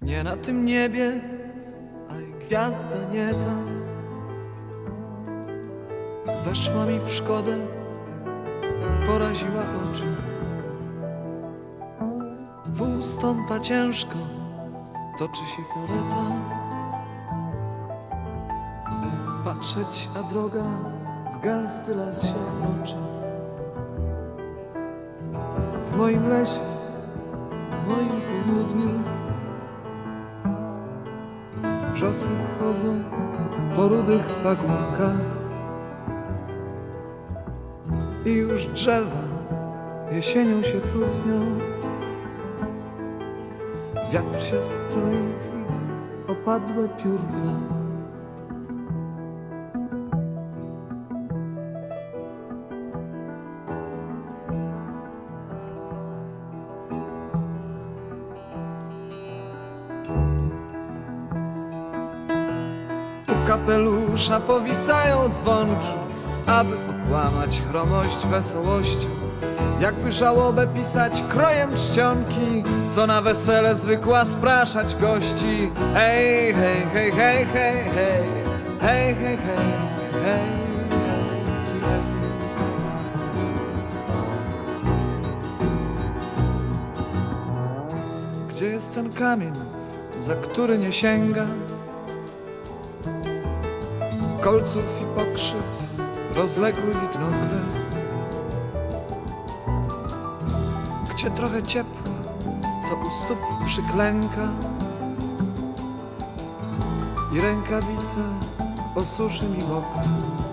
Nie na tym niebie, a i gwiazda nie ta weszła mi w szkodę, poraziła oczy. Wóz stąpa ciężko, toczy się kareta. Patrzeć, a droga w gęsty las się wkroczy. W moim lesie, na moim południu wrzosy chodzą po rudych pagórkach i już drzewa jesienią się trudnią. Wiatr się stroi w ich opadłe piórka. U kapelusza powisają dzwonki, aby okłamać chromość wesołością. Jakby żałobę pisać krojem czcionki, co na wesele zwykła spraszać gości. Hej, hej, hej, hej, hej, hej, hej, hej, hej, hej, hej. Gdzie jest ten kamień, za który nie sięga kolców i pokrzyw, rozległy widnokres? Gdzie trochę ciepła, co u stóp przyklęka i rękawice osuszy mi mokre?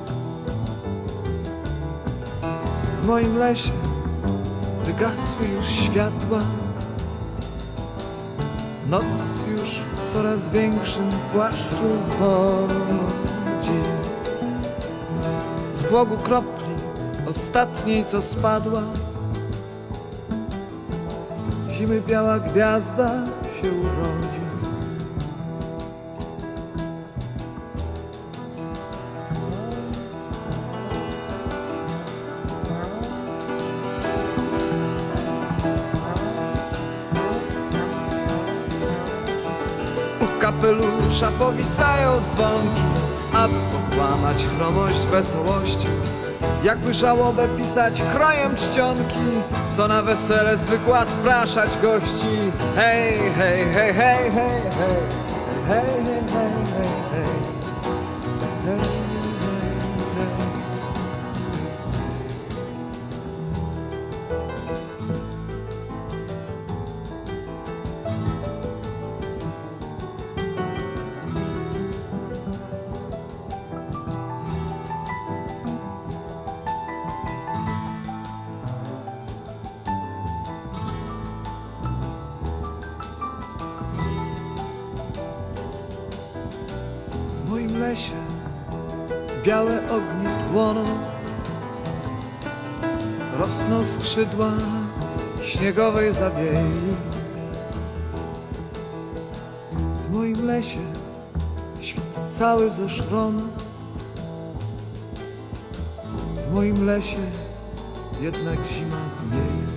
W moim lesie wygasły już światła, noc już w coraz większym płaszczu chodzi. Z głogu kropli ostatniej, co spadła, zimy biała gwiazda się urodzi. U kapelusza powisają dzwonki, aby okłamać chromość wesołością. Jakby żałobę pisać krojem czcionki, co na wesele zwykła spraszać gości. Hej, hej, hej, hej, hej, hej, hej, hej, hej, hej, hej, hej. W moim lesie białe ognie płoną, rosną skrzydła śniegowej zawiei. W moim lesie świt cały ze szronu, w moim lesie jednak zima dnieje.